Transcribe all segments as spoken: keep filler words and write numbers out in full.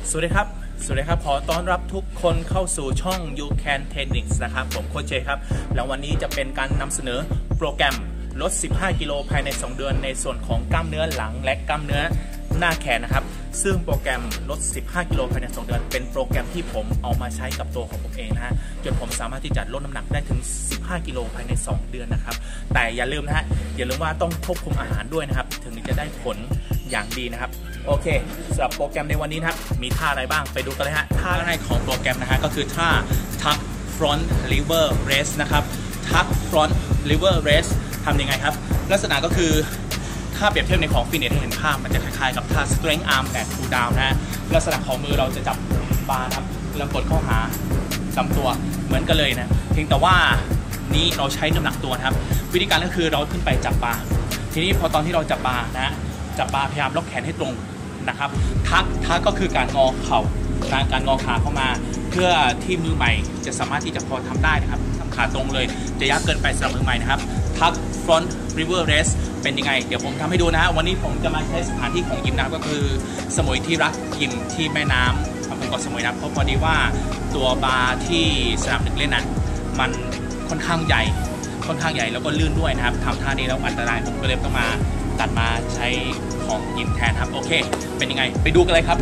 สวัสดีครับสวัสดีครับขอต้อนรับทุกคนเข้าสู่ช่อง You Can Tennis นะครับผมโค้ชเจครับแล้ววันนี้จะเป็นการนำเสนอโปรแกรมลดสิบห้ากิโลภายในสองเดือนในส่วนของกล้ามเนื้อหลังและกล้ามเนื้อหน้าแขนนะครับซึ่งโปรแกรมลดสิบห้ากิโลภายในสองเดือนเป็นโปรแกรมที่ผมเอามาใช้กับตัวของผมเองนะฮะจนผมสามารถที่จะลดน้ำหนักได้ถึงสิบห้ากิโลภายในสองเดือนนะครับแต่อย่าลืมนะฮะอย่าลืมว่าต้องควบคุมอาหารด้วยนะครับถึงจะได้ผลอย่างดีนะครับโอเคสำหรับโปรแกรมในวันนี้นะครับมีท่าอะไรบ้างไปดูกันเลยฮะท่าแรกของโปรแกรมนะฮะก็คือท่า tuck front lever raise นะครับ tuck front lever raise ทำยังไงครับลักษณะก็คือถ้าเปรียบเทียบในของฟิตเนสให้เห็นภาพมันจะคล้ายๆกับท่า strength arm and pull down นะฮะลักษณะของมือเราจะจับบาร์ครับแล้วกดเข้าหาลำตัวเหมือนกันเลยนะเพียงแต่ว่านี้เราใช้น้ำหนักตัวนะครับวิธีการก็คือเราขึ้นไปจับบาร์ทีนี้พอตอนที่เราจับบาร์นะจับบาร์พยายามล็อกแขนให้ตรงนะครับทักทักก็คือการงอเข่าการงอขาเข้ามาเพื่อที่มือใหม่จะสามารถที่จะพอทำได้นะครับทำขาตรงเลยจะยากเกินไปสำหรับมือใหม่นะครับทัก front river raise เป็นยังไงเดี๋ยวผมทำให้ดูนะฮะวันนี้ผมจะมาใช้สถานที่ของยิมนะครับก็คือสมุยที่รักยิมที่แม่น้ำอำเภอเกาะสมุยนะเพราะพอดีว่าตัวบาร์ที่สนามเด็กเล่นนั้นมันค่อนข้างใหญ่ค่อนข้างใหญ่แล้วก็ลื่นด้วยนะครับทำท่านี้แล้วอันตรายผมก็เลยต้องมาตัดมาใช้ของยิมแทนครับโอเคเป็นยังไงไปดูกันเลยครับ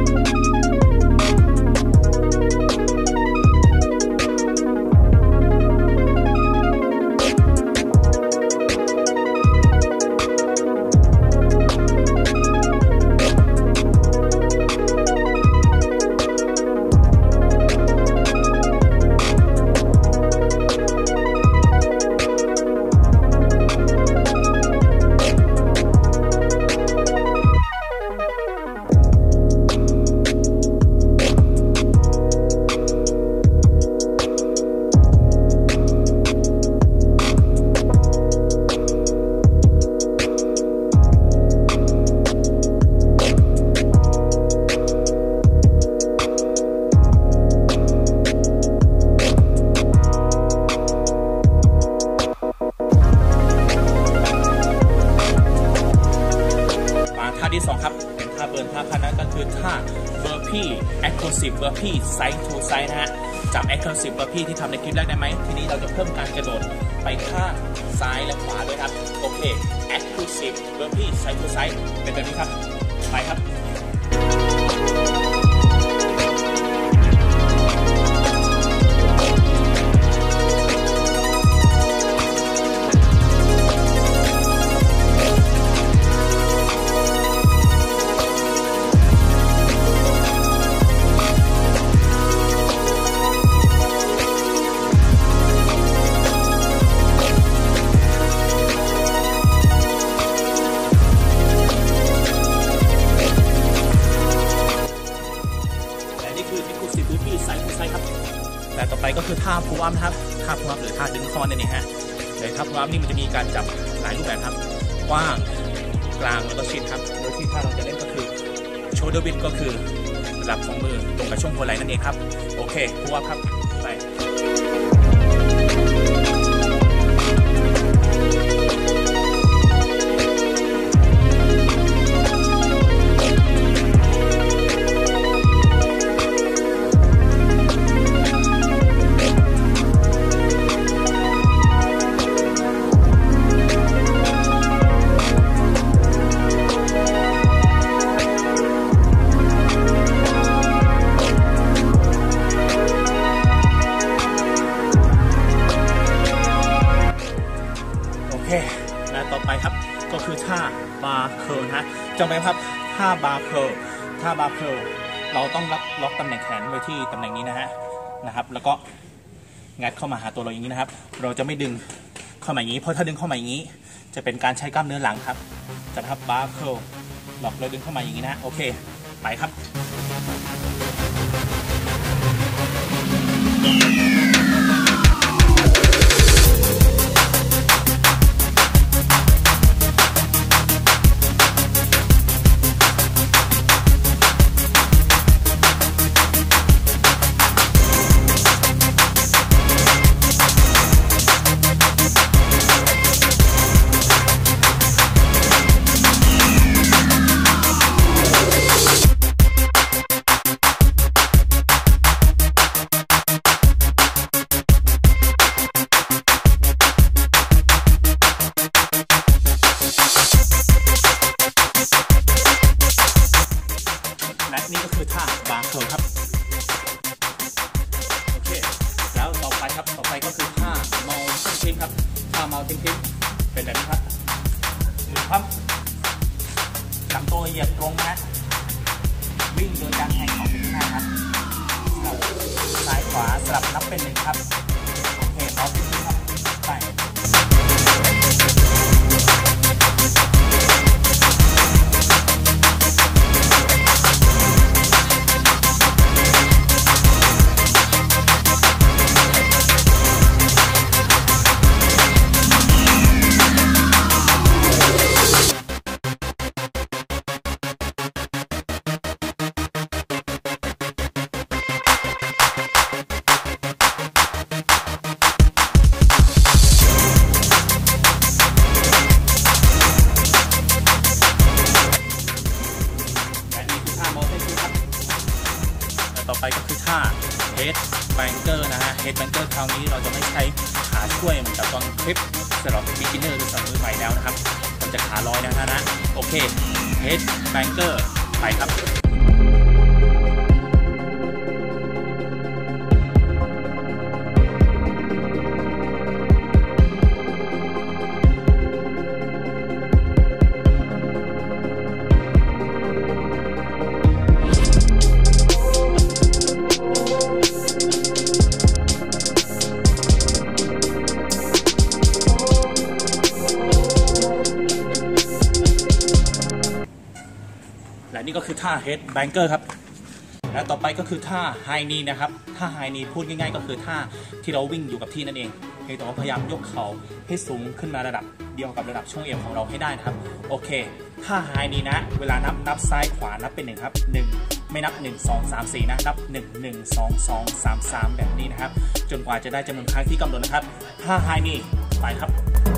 ท่าที่สองครับเป็นท่าเบิร์นท่าพันนั้นก็คือท่า burpee exclusive burpee side to side นะฮะจับ exclusive burpee ที่ทำในคลิปแรกได้ไหมทีนี้เราจะเพิ่มการกระโดดไปข้างซ้ายและขวาด้วยครับโอเค exclusive burpee side to side เป็นแบบนี้ครับไปครับแต่ต่อไปก็คือท่าพูลอัพนะครับท่าพูลอัพหรือท่าดึงคอนั่นเองฮะในท่าพูลอัพนี่มันจะมีการจับหลายรูปแบบครับกว้างกลางแล้วก็ชิดครับโดยที่ท่าเราจะเล่นก็คือโชว์เดอร์บิดก็คือระดับของมือตรงกับช่วงหัวไหล่นั่นเองครับโอเคพูลอัพครับไปโอเคและต่อไปครับก็คือท่าบาร์เคิร์ลนะจำไว้ครับท่าบาร์เคิร์ลท่าบาร์เคิร์ลเราต้องล็อกล็อกตำแหน่งแขนไว้ที่ตำแหน่งนี้นะฮะนะครับแล้วก็งัดเข้ามาหาตัวเราอย่างนี้นะครับเราจะไม่ดึงเข้ามาอย่างนี้เพราะถ้าดึงเข้ามาอย่างนี้จะเป็นการใช้กล้ามเนื้อหลังครับจะครับบาร์เคิร์ลล็อกเราดึงเข้ามาอย่างนี้นะโอเคไปครับและนี่ก็คือท่าบาร์เคิลครับโอเคแล้วต่อไปครับต่อไปก็คือท่าเมาติ้งคลิปครับท่าเมาติ้งคลิปเป็นแบบนี้ครับดูครับลำตัวเหยียดตรงนะวิ่งโดยการแทงของที่หน้าครับซ้ายขวาสลับนับเป็นหนึ่งครับโอเคเมาติ้งคลิปครับไปต่อไปก็คือท่า Head Banker นะฮะ Head Banker คราวนี้เราจะไม่ใช้ขาช่วยเหมือนกับตอนคลิปสำหรับ beginner หรือสำหรับมือใหม่แล้วนะครับเราจะขาลอยนะฮะนะโอเค Head Banker ไปครับและนี่ก็คือท่า Head Banker ครับและต่อไปก็คือท่า High Knee นะครับท่า High Knee พูดง่ายๆก็คือท่าที่เราวิ่งอยู่กับที่นั่นเองเพียงแต่ว่าพยายามยกเข่าให้สูงขึ้นมาระดับเดียวกับระดับช่วงเอวของเราให้ได้นะครับโอเคท่า High Knee นะเวลานับนับซ้ายขวานับเป็นหนึ่งครับหนึ่งไม่นับหนึ่ง สอง สาม สี่นะนับหนึ่ง หนึ่ง สอง สอง สาม สามแบบนี้นะครับจนกว่าจะได้จำนวนครั้งที่กำหนดนะครับท่า High Knee ไปครับ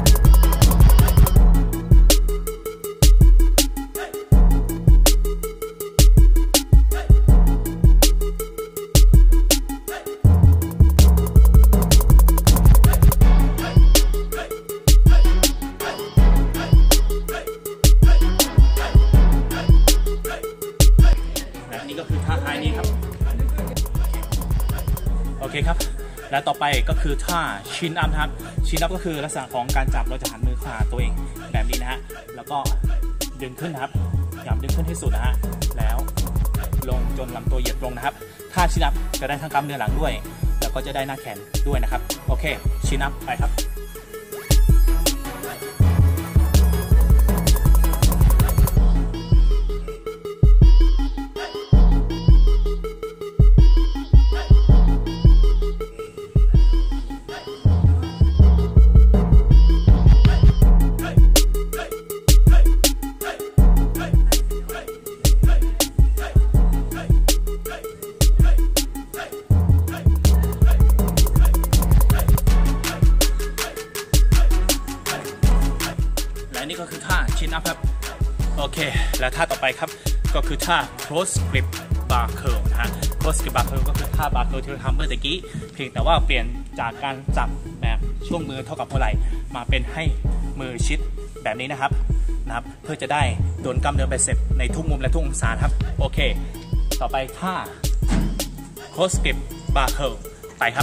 ก็คือท่าไฮนี้ครับโอเคครับและต่อไปก็คือท่าชินอัพครับชินอัพก็คือลักษณะของการจับเราจะหันมือขวาตัวเองแบบนี้นะฮะแล้วก็ดึงขึ้นนะครับพยายามดึงขึ้นให้สุดนะฮะแล้วลงจนลำตัวเหยียดลงนะครับท่าชินอัพจะได้ทั้งกล้ามเนื้อหลังด้วยแล้วก็จะได้หน้าแขนด้วยนะครับโอเคชินอัพไปครับนี่ก็คือท่าชินอัพครับโอเคและท่าต่อไปครับก็คือท่า cross grip bar curl นะฮะ cross grip bar curl ก็คือท่า bar curl ที่เราทำเมื่อตะกี้เพียงแต่ว่าเปลี่ยนจากการจับแบบช่วงมือเท่ากับหัวไหล่มาเป็นให้มือชิดแบบนี้นะครับนะครับเพื่อจะได้โดนกล้ามเนื้อไบเซปในทุกมุมและทุกองศาครับโอเคต่อไปท่า cross grip bar curl ไปครับ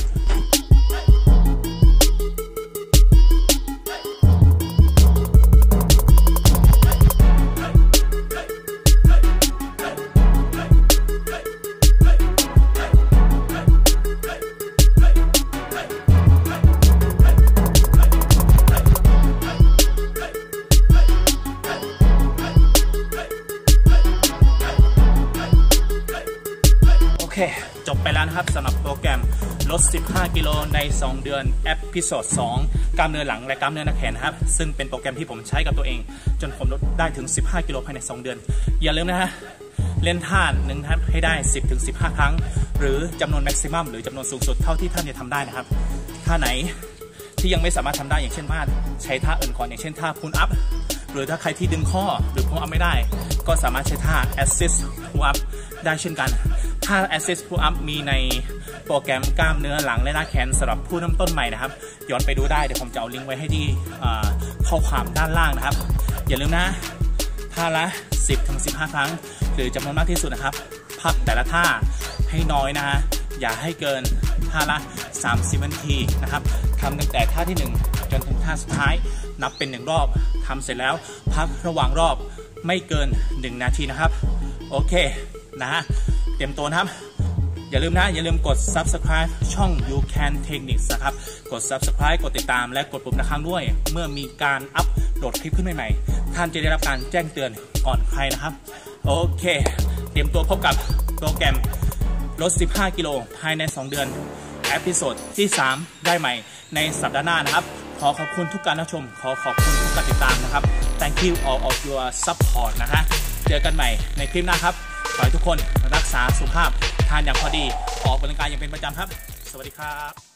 เคจบไปแล้วนะครับสำหรับโปรแกรมลดสิบห้ากิโลในสองเดือนเอพิโซดสองกล้ามเนื้อหลังและกล้ามเนื้อหน้าแขนนะครับซึ่งเป็นโปรแกรมที่ผมใช้กับตัวเองจนผมลดได้ถึงสิบห้ากิโลภายในสองเดือนอย่าลืมนะฮะเล่นท่าหนึ่งครับให้ได้สิบถึงสิบห้าครั้งหรือจำนวนแม็กซิมัมหรือจำนวนสูงสุดเท่าที่ท่านจะทำได้นะครับท่าไหนที่ยังไม่สามารถทำได้อย่างเช่นว่าใช้ท่าอื่นก่อนอย่างเช่นท่าพุลอัพหรือถ้าใครที่ดึงข้อหรือพุลอัพไม่ได้ก็สามารถใช้ท่า assist pull up ได้เช่นกันท่า assist pull up มีในโปรแกรมกล้ามเนื้อหลังและหน้าแขนสำหรับผู้เริ่มต้นใหม่นะครับย้อนไปดูได้เดี๋ยวผมจะเอาลิงก์ไว้ให้ที่ข้อความด้านล่างนะครับอย่าลืมนะท่าละ สิบถึงสิบห้า ครั้งหรือจำนวนมากที่สุดนะครับพักแต่ละท่าให้น้อยนะฮะอย่าให้เกินท่าละสามสิบนาทีนะครับทำตั้งแต่ท่าที่หนึ่งจนถึงท่าสุดท้ายนับเป็นหนึ่งรอบทำเสร็จแล้วพักระหว่างรอบไม่เกินหนึ่งนาทีนะครับโอเคนะฮะเตรียมตัวนะครับอย่าลืมนะอย่าลืมกด Subscribe ช่อง You Can Techniques นะครับกด Subscribe กดติดตามและกดปุ่มระฆังด้วยเมื่อมีการอัปโหลดคลิปขึ้นใหม่ๆท่านจะได้รับการแจ้งเตือนก่อนใครนะครับโอเคเตรียมตัวพบกับโปรแกรมลดสิบห้ากิโลภายในสองเดือนเอพิโซดที่สามได้ใหม่ในสัปดาห์หน้านะครับขอขอบคุณทุกการรับชมขอขอบคุณทุกการติดตามนะครับ Thank you all of your support นะฮะเจอกันใหม่ในคลิปหน้าครับขอให้ทุกคนรักษาสุขภาพทานอย่างพอดีออกกำลังกายอย่างเป็นประจำครับสวัสดีครับ